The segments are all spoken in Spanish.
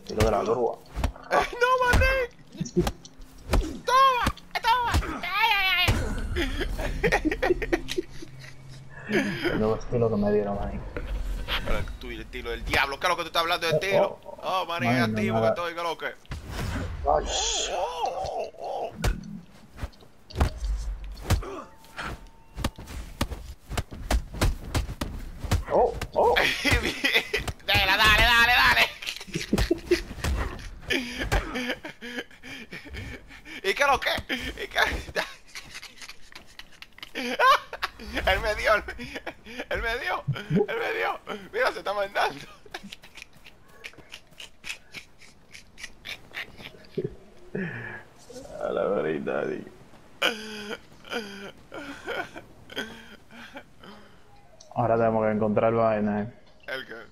Y lo de la grúa. ¡No, mané! ¡Toma! ¡Toma! ¡Ay, ay, ay! El nuevo estilo que me dieron ahí. Pero el estilo del diablo, ¿qué es lo que tú estás hablando de estilo? Oh, mané, es Man, activo no, que estoy, ¿qué es lo que? Ay, oh, oh. Dale, dale, dale, dale. ¿Y qué es lo que? ¿Y qué? Él me dio, él me dio, él me dio. Mira, se está mandando. A la verdad, ahora tenemos que encontrar vaina. ¿El qué?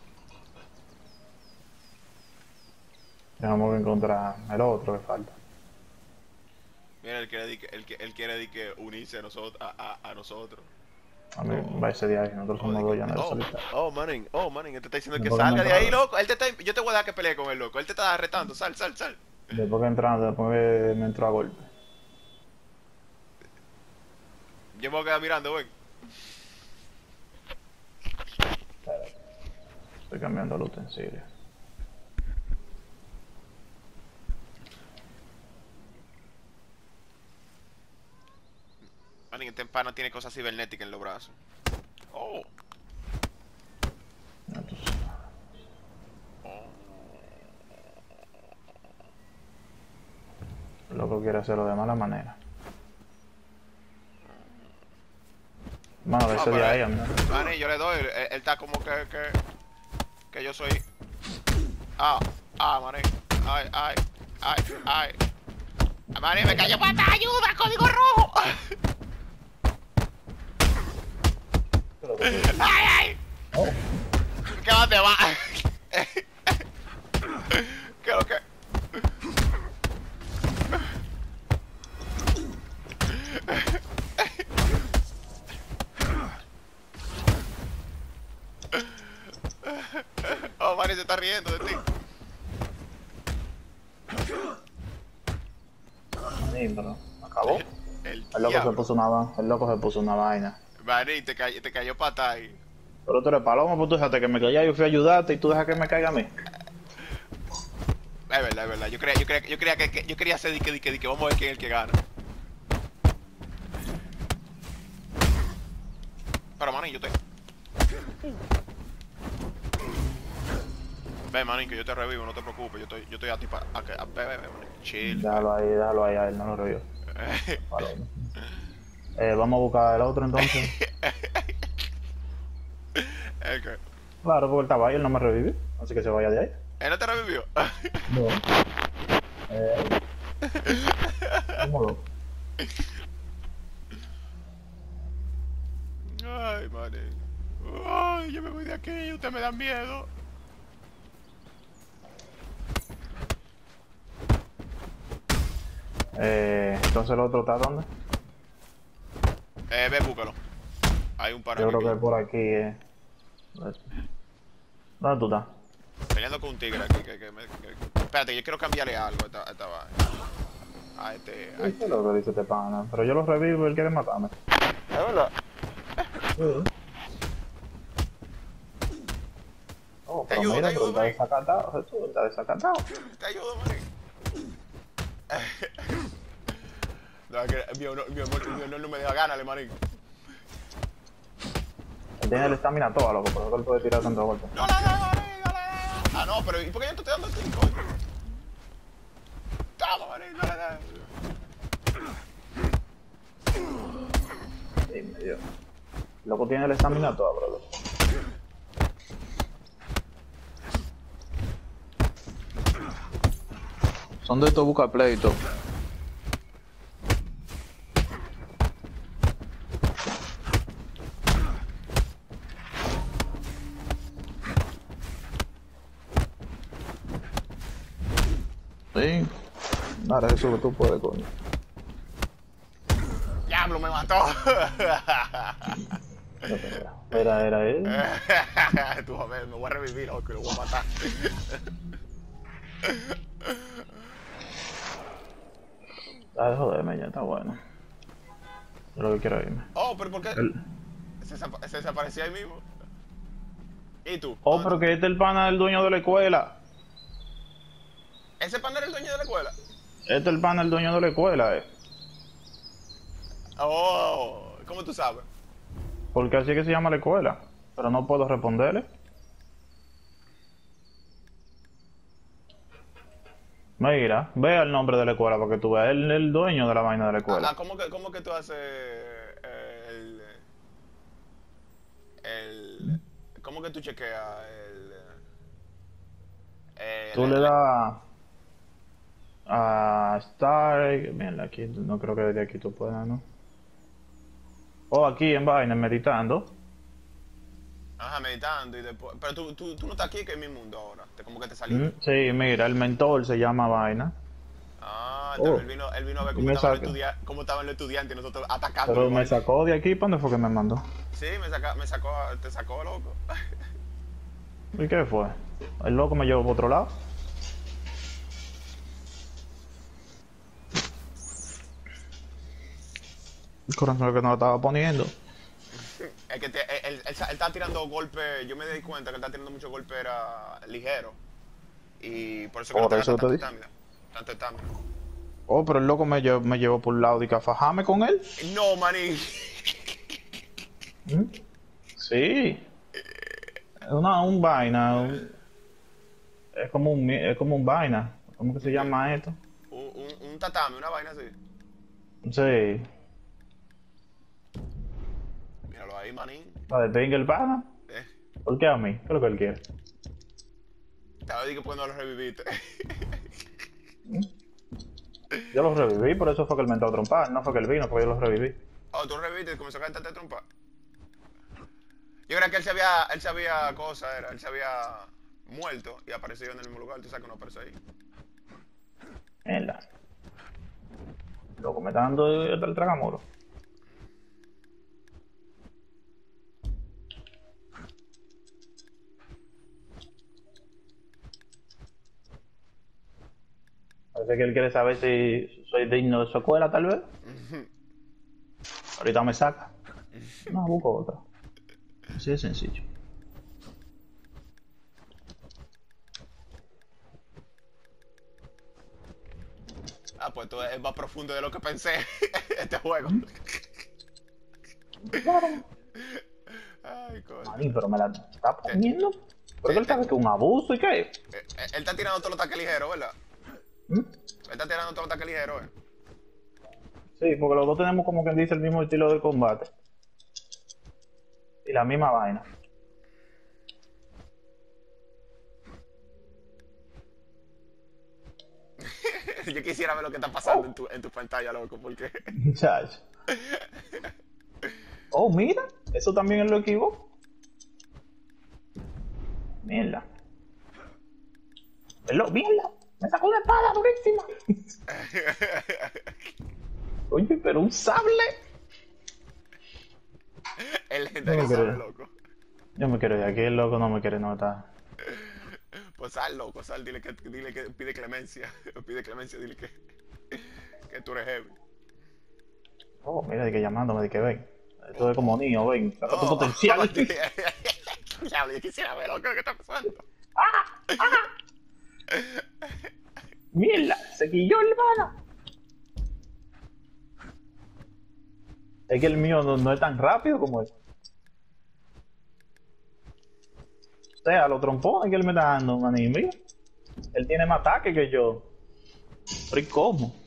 Tenemos que encontrar el otro que falta. Mira, él quiere que unirse a nosotros, a nosotros. A mí va ese día que nosotros somos dos llaneros solitarios. Oh, manín, él te está diciendo que Después salga que de ahí, entraba. loco. Yo te voy a dejar que pelee con él, loco. Él te está retando, sal. Después que entramos, después que me entró a golpe. Yo me voy a quedar mirando, ven. Espérate. Estoy cambiando el utensilio. Manín, este empano tiene cosas cibernéticas en los brazos. Oh. Ya tú sabes. El loco quiere hacerlo de mala manera. Mano, de ese día ahí, amigo. Manín, yo le doy. Él está como que yo soy. Manín. Ay. Manín, me cayó pata, ayuda, código rojo. ¡Ay! Oh, ¿Qué va te va? ¿Qué es lo que? Oh, Manny se está riendo de ti. sí, pero acabó. El El loco se diablo. puso una vaina. Manny, te cayó pata ahí. Pero tú eres paloma, pues tú dejaste que me caiga, yo fui a ayudarte y tú dejas que me caiga a mí. Es verdad. Yo quería hacer di que vamos a ver quién es el que gana. Pero Manny, yo te... Ve, Manny, que yo te revivo, no te preocupes. Yo estoy a ti para... Ve, Manny. Chill. Déjalo ahí a él, no lo revió. Paloma. Vamos a buscar el otro entonces. ¿El qué? Claro, porque él estaba ahí, él no me revivió. Así que se vaya de ahí. ¿Él no te revivió? No. ¿Cómo loco? Ay, Manny. Ay, yo me voy de aquí, usted me da miedo. Entonces el otro está ¿dónde? Ve, búscalo. Hay un par Yo creo aquí. que es por aquí. ¿Dónde tú estás? Peleando con un tigre aquí. Espérate, yo quiero cambiarle algo a esta vaina. A ¿Qué es lo que dice este pana? Pero yo lo revivo y él quiere matarme. ¿Es verdad? Oh, Te pero ayudo, mira, te pero ayudo, está Manny. desacatado, Jesús, está desacatado. Te ayudo, Manny. No, es que mi honor no me deja ganarle, Manny. Él tiene el estamina toda, loco, por eso él puede tirar tantos golpes. No le da, Manny, no le da. Ah, no, pero ¿y por qué yo te estoy dando a ti, coño? Toma, Manny, no le da. Sí, me dio. Loco tiene el estamina toda, bro. Son de estos busca pleito. Sí. Nada, eso que tú puedes, coño. Diablo, me mató. Era él. Tú a ver, me voy a revivir, loco, lo voy a matar. Ah, de joderme, ya está bueno. Yo lo que quiero irme. Oh, pero ¿por qué? Se desapareció ahí mismo. ¿Y tú? Oh, ¿Dónde pero tú? que este es el pana del dueño de la escuela. ¿Ese pan era el dueño de la escuela? Este es el pana del dueño de la escuela, Oh, ¿cómo tú sabes? Porque así es que se llama la escuela. Pero no puedo responderle. Mira, vea el nombre de la escuela para que tú veas. Él es el dueño de la vaina de la escuela. ¿Cómo que tú haces el... ¿Cómo que tú chequeas Tú le das a Star. Mira, aquí no creo que desde aquí tú puedas, ¿no? Oh, aquí en vaina, meditando. Ajá, meditando y después... Pero tú no estás aquí, que es mi mundo ahora. Como que te saliste. Sí, mira, el mentor se llama vaina. Ah, Oh, entonces él vino a ver y me saca. cómo estaban los estudiantes y nosotros Pero atacándolo. me sacó de aquí, ¿para dónde fue que me mandó? Sí, te sacó, loco. ¿Y qué fue? El loco me llevó por otro lado. El corazón que no lo estaba poniendo. Es que él está tirando golpes, yo me di cuenta que él está tirando muchos golpes ligeros. Y por eso que no Por te eso gasta te tanto dije. estamina. Tanto estamina. Oh, pero el loco me llevó por un lado y que a fajarme con él. No, maní. ¿Mm? Sí. Es un vaina. Es como un vaina. ¿Cómo que se llama esto? Un tatami, una vaina así. Sí. Míralo ahí, manín. La de Tenga el pana. Eh, ¿Por qué a mí? ¿Qué es lo que él quiere? Estaba diciendo que pues no lo reviviste. Yo lo reviví, por eso fue que él me entró a trompar. No fue que él vino, porque yo lo reviví. Oh, tú reviviste y comenzó a cantarte trompa. Yo creo que él se había él se había muerto y apareció en el mismo lugar. Tú sabes que no apareció ahí. Mierda. Loco, me está dando el tragamuro. Parece que él quiere saber si soy digno de su escuela, tal vez. Ahorita me saca. No, busco otra. Así de sencillo. Ah, pues esto es más profundo de lo que pensé. Este juego. Claro. Ay, coño. Maní, pero me la está poniendo. Porque él sabe que es un abuso y qué. Él está tirando todos los ataques ligeros, ¿verdad? ¿Mm? Él está tirando todos los ataques ligeros, ¿eh? Sí, porque los dos tenemos como quien dice el mismo estilo de combate. Y la misma vaina. Yo quisiera ver lo que está pasando en tu pantalla, loco, porque... Muchacho. Oh, mira. Eso también es lo equivoco. Mierda. Mierda. Me sacó una espada durísima. Oye, pero un sable. El legendario sabe, loco. Yo me quiero ir de aquí, el loco no me quiere notar. Pues sal, loco, sal, dile que pide clemencia. Pide clemencia, dile que tú eres heavy. Oh, mira, de que llamándome, de que ven. Esto es como niño, ven. Saca tu potencial. Ya, yo quisiera ver, loco, ¿qué está pasando? Mierda, se quilló el pana. Es que el mío no es tan rápido como él. O sea, los trompones que él me está dando, maní, mira. Él tiene más ataque que yo. Pero ¿y cómo?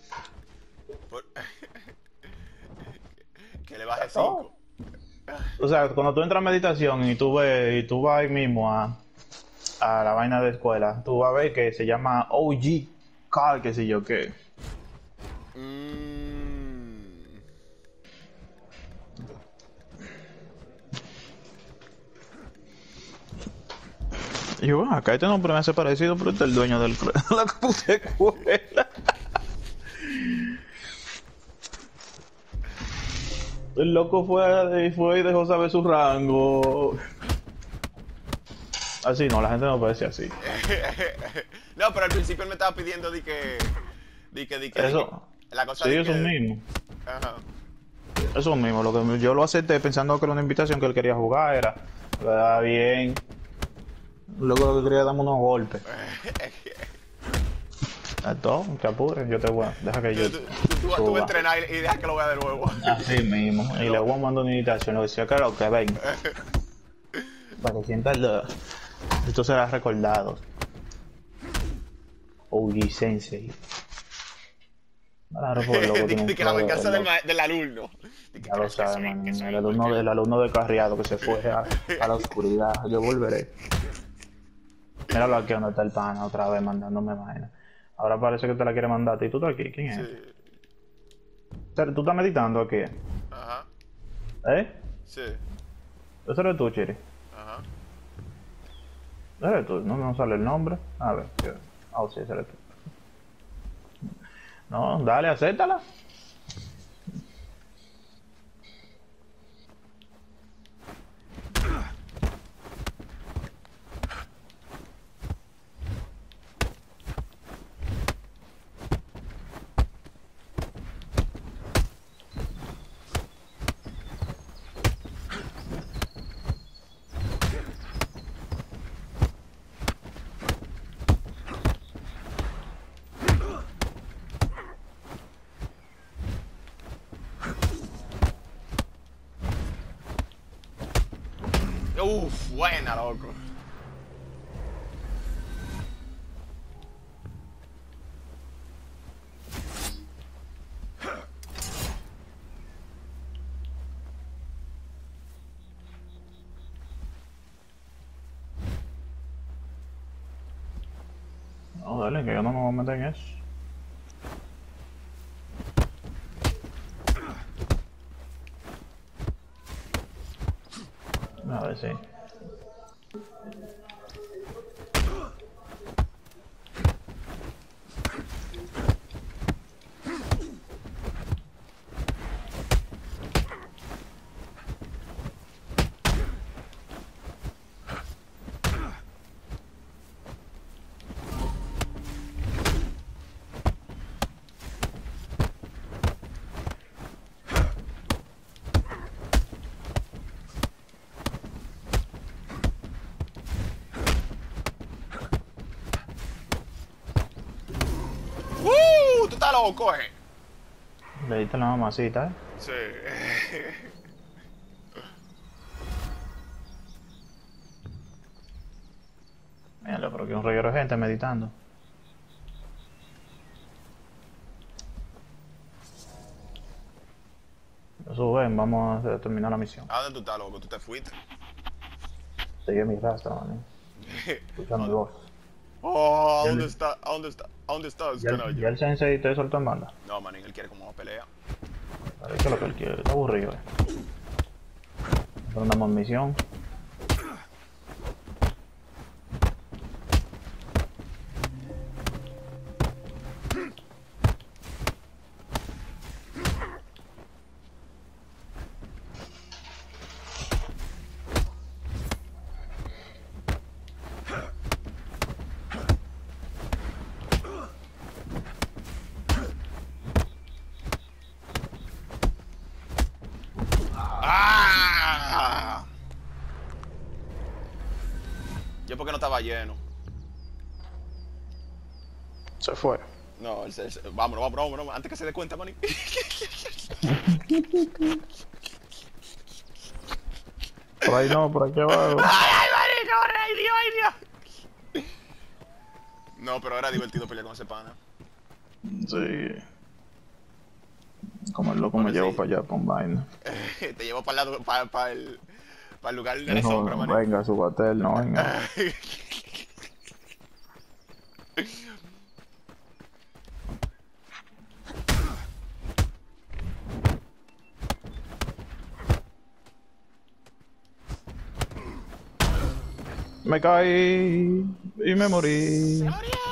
Que le baje 5. O sea, cuando tú entras a meditación y tú vas ahí mismo a la vaina de escuela, tú vas a ver que se llama OG Carl, qué sé yo qué. Y yo, acá este nombre me hace parecido, pero este es el dueño de la puta escuela. El loco fue y dejó saber su rango. Así no, la gente no puede decir así. No, pero al principio él me estaba pidiendo Eso. la cosa Sí, de eso que... mismo. Ajá. Eso mismo. Lo que yo lo acepté pensando que era una invitación que él quería jugar, era. ¿Verdad? Bien. Luego lo que quería darme unos golpes. Todo, no te apures, yo te voy a... Deja que yo Tú vas a suba. entrenar y deja que lo vea de nuevo. Así mismo. Y le voy a mandar una invitación. Le decía, claro, que ven. Para que sientas lo... Esto será recordado. OG Sensei. Ahora por loco tiene un Que la flow venganza de loco. del alumno. Ya lo sabes, man. El alumno descarriado que se fue a la oscuridad. Yo volveré. Míralo aquí donde está el pana otra vez mandándome vaina. Ahora parece que te la quiere mandar a ti. ¿Tú estás aquí? ¿Quién es? Sí. ¿Tú estás meditando aquí? Ajá. ¿Eh? Sí. ¿Eso eres tú, Chiri? Ajá. ¿Eres tú? No sale el nombre. A ver. Sí, ese eres tú. No, dale, acéptala. Uf, buena, loco. No, dale, que yo no me voy a meter en eso. A ver si. Tú estás loco, Le diste la mamacita, ¿eh? Sí. Míralo, pero que un reguero de gente meditando. Suben, vamos a terminar la misión. ¿A dónde tú estás, loco? ¿Tú te fuiste? Sigue mi rastro, man. Escucha mi voz. Oh, ¿a Ya dónde le- está? ¿A dónde está? ¿A dónde estás, Ya, canalla? ya el sensei te soltó en banda. No, manín, él quiere como una pelea. Parece que lo que él quiere, está aburrido, Nosotros andamos en misión. ¡Ah! Yo porque no estaba lleno. Se fue. No, vámonos, antes que se dé cuenta, manín. Por ahí no, por aquí abajo. ¡Ay, manín, corre! ¡Ay, Dios, ay, Dios! No, pero era divertido pelear con ese pana. Sí. Como el loco Bueno, me llevo sí. para allá con vaina. Te llevo para el lugar de la Dijo, sombra, manín. venga, su hotel, no venga. Me caí y me morí. ¡Se murió!